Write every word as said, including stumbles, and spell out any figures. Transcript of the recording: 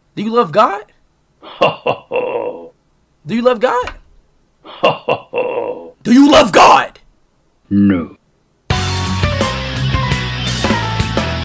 Do you love God? Ho ho ho. Do you love God? Ho ho ho. Do you love God? No.